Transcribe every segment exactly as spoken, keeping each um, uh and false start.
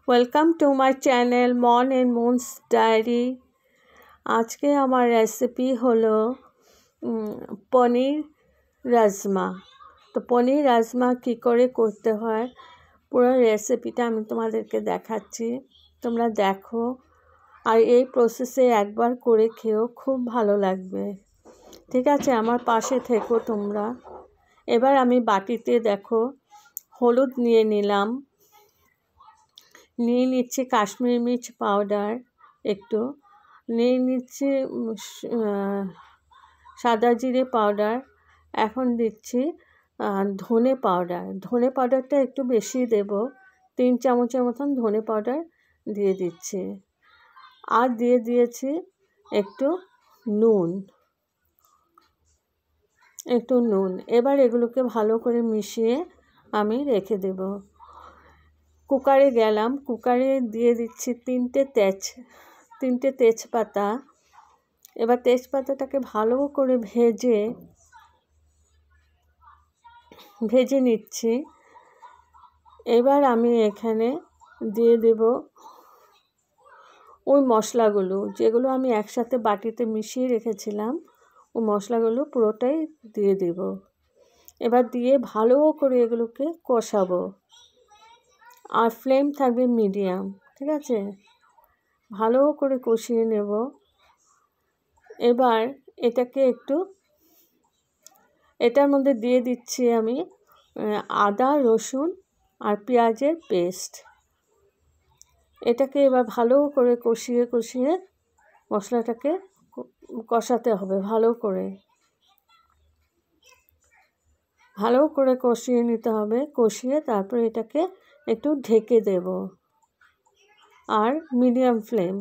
Welcome to my channel Mon and Moon's diary. আজকে আমার recipe হলো পনির রাজমা। তো পনির রাজমা কী করে করতে হয় পুরো রেসিপিটা আমি তোমাদেরকে দেখাচ্ছি, তোমরা দেখো আর এই প্রসেসে একবার করে খেও, খুব ভালো লাগবে। ঠিক আছে, আমার পাশে থেকো তোমরা। এবার আমি বাটিতে দেখো হলুদ নিয়ে নিলাম, নিয়ে নিচ্ছি কাশ্মীরি মির্চ পাউডার, একটু নিয়ে নিচ্ছি সাদা জিরে পাউডার, এখন দিচ্ছি ধনে পাউডার। ধনে পাউডারটা একটু বেশি দেব, তিন চামচের মতন ধনে পাউডার দিয়ে দিচ্ছি। আর দিয়ে দিয়েছি একটু নুন একটু নুন এবার এগুলোকে ভালো করে মিশিয়ে আমি রেখে দেব। কুকারে গেলাম, কুকারে দিয়ে দিচ্ছি তিনটে তেজ তিনটে তেজপাতা। এবার তেজপাতাটাকে ভালো করে ভেজে ভেজে নিচ্ছি। এবার আমি এখানে দিয়ে দেব ওই মশলাগুলো যেগুলো আমি একসাথে বাটিতে মিশিয়ে রেখেছিলাম, ওই মশলাগুলো পুরোটাই দিয়ে দেব। এবার দিয়ে ভালো করে এগুলোকে কষাবো, আর ফ্লেম থাকবে মিডিয়াম। ঠিক আছে, ভালো করে কষিয়ে নেব। এবার এটাকে একটু এটার মধ্যে দিয়ে দিচ্ছি আমি আদা রসুন আর পেঁয়াজের পেস্ট। এটাকে এবার ভালো করে কষিয়ে কষিয়ে মশলাটাকে কষাতে হবে, ভালো করে ভালো করে কষিয়ে নিতে হবে। কষিয়ে তারপর এটাকে একটু ঢেকে দেব, আর মিডিয়াম ফ্লেম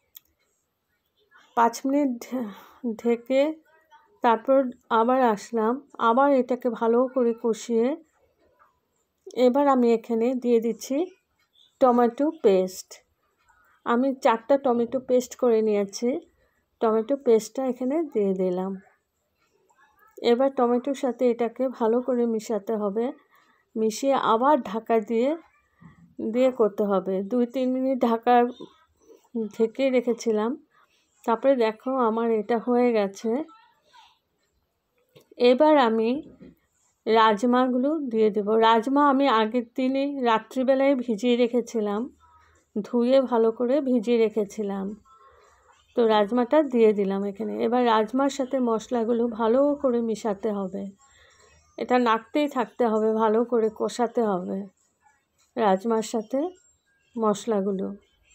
পাঁচ মিনিট ঢেকে তারপর আবার আসলাম, আবার এটাকে ভালো করে কষিয়ে এবার আমি এখানে দিয়ে দিচ্ছি টমেটো পেস্ট। আমি চারটা টমেটো পেস্ট করে নিয়েছি, টমেটো পেস্টটা এখানে দিয়ে দিলাম। এবার টমেটোর সাথে এটাকে ভালো করে মিশাতে হবে, মিশিয়ে আবার ঢাকা দিয়ে দিয়ে করতে হবে। দুই তিন মিনিট ঢাকা ঢেকে রেখেছিলাম, তারপরে দেখো আমার এটা হয়ে গেছে। এবার আমি রাজমাগুলো দিয়ে দেব। রাজমা আমি আগের দিনে রাত্রিবেলায় ভিজিয়ে রেখেছিলাম, ধুয়ে ভালো করে ভিজিয়ে রেখেছিলাম। তো রাজমাটা দিয়ে দিলাম এখানে। এবার রাজমার সাথে মশলাগুলো ভালো করে মিশাতে হবে, এটা নাড়তেই থাকতে হবে, ভালো করে কষাতে হবে রাজমার সাথে মশলাগুলো।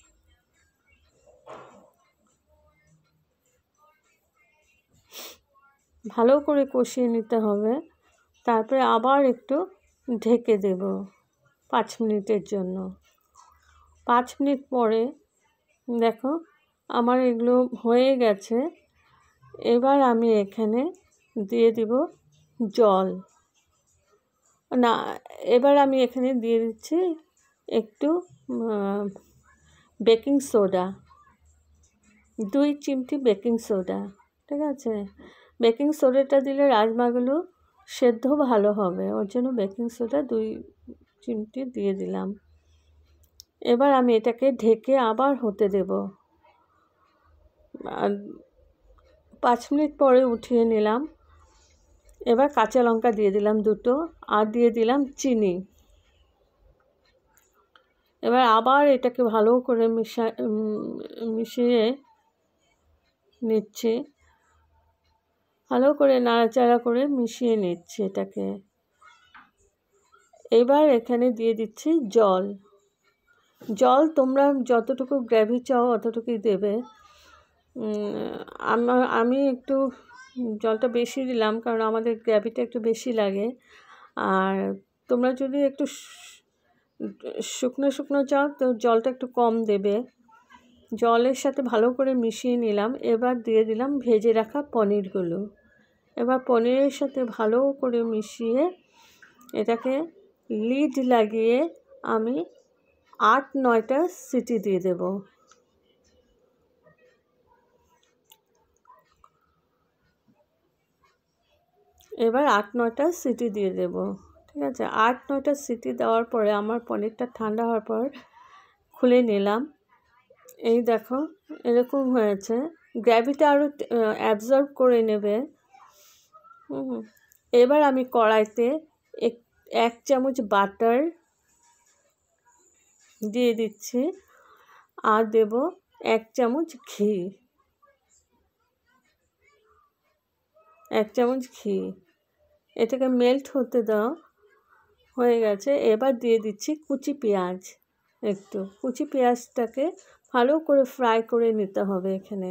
ভালো করে কষিয়ে নিতে হবে, তারপরে আবার একটু ঢেকে দেব পাঁচ মিনিটের জন্য। পাঁচ মিনিট পরে দেখো আমার এগুলো হয়ে গেছে। এবার আমি এখানে দিয়ে দিব জল, না এবার আমি এখানে দিয়ে দিচ্ছি একটু বেকিং সোডা, দুই চিমটি বেকিং সোডা। ঠিক আছে, বেকিং সোডাটা দিলে রাজমাগুলো সেদ্ধ ভালো হবে, ওর জন্য বেকিং সোডা দুই চিমটি দিয়ে দিলাম। এবার আমি এটাকে ঢেকে আবার হতে দেব। পাঁচ মিনিট পরে উঠিয়ে নিলাম। এবার কাঁচা লঙ্কা দিয়ে দিলাম দুটো, আর দিয়ে দিলাম চিনি। এবার আবার এটাকে ভালো করে মিশা মিশিয়ে নিচ্ছি, ভালো করে নাড়াচাড়া করে মিশিয়ে নিচ্ছি এটাকে। এবার এখানে দিয়ে দিচ্ছি জল। জল তোমরা যতটুকু গ্রেভি চাও অতটুকুই দেবে। আমার আমি একটু জলটা বেশি দিলাম, কারণ আমাদের গ্রেভিটা একটু বেশি লাগে। আর তোমরা যদি একটু শুকনো শুকনো চাও তো জলটা একটু কম দেবে। জলের সাথে ভালো করে মিশিয়ে নিলাম। এবার দিয়ে দিলাম ভেজে রাখা পনিরগুলো। এবার পনিরের সাথে ভালো করে মিশিয়ে এটাকে লিড লাগিয়ে আমি আট নয়টা সিটি দিয়ে দেব। এবার আট নয়টা সিটি দিয়ে দেব। ঠিক আছে, আট নয়টা সিটি দেওয়ার পরে আমার পনিরটা ঠান্ডা হওয়ার পর খুলে নিলাম। এই দেখো এরকম হয়েছে, গ্র্যাভিটা আরও অ্যাবজর্ব করে নেবে। হুম এবার আমি কড়াইতে এক এক চামচ বাটার দিয়ে দিচ্ছি আর দেব এক চামচ ঘি, এক চামচ ঘি। এটাকে মেল্ট হতে দাও। হয়ে গেছে। এবার দিয়ে দিচ্ছি কুচি পেঁয়াজ। একটু কুচি পেঁয়াজটাকে ভালো করে ফ্রাই করে নিতে হবে। এখানে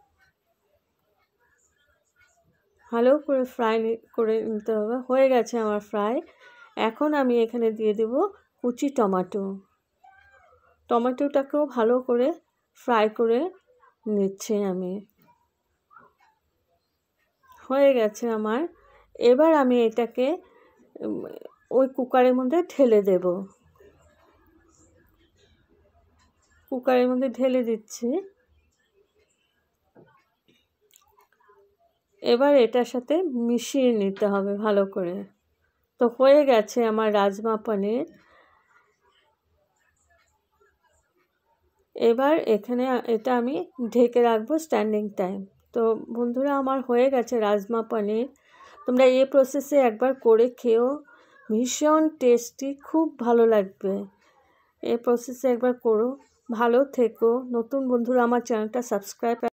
ভালো করে ফ্রাই করে নিতে হবে। হয়ে গেছে আমার ফ্রাই। এখন আমি এখানে দিয়ে দেব কুচি টমেটো। টমেটোটাকেও ভালো করে ফ্রাই করে নিচ্ছি আমি। হয়ে গেছে আমার। এবার আমি এটাকে ওই কুকারের মধ্যে ঢেলে দেব। কুকারের মধ্যে ঢেলে দিচ্ছি। এবার এটার সাথে মিশিয়ে নিতে হবে ভালো করে। তো হয়ে গেছে আমার রাজমা পনির। এবার এখানে এটা আমি ঢেকে রাখবো স্ট্যান্ডিং টাইম। তো বন্ধুরা আমার হয়ে গেছে রাজমা পনির। তোমরা এই প্রসেসে একবার করে খেও, ভীষণ টেস্টি, খুব ভালো লাগবে। এই প্রসেসে একবার করো। ভালো থেকো। নতুন বন্ধুরা আমার চ্যানেলটা সাবস্ক্রাইব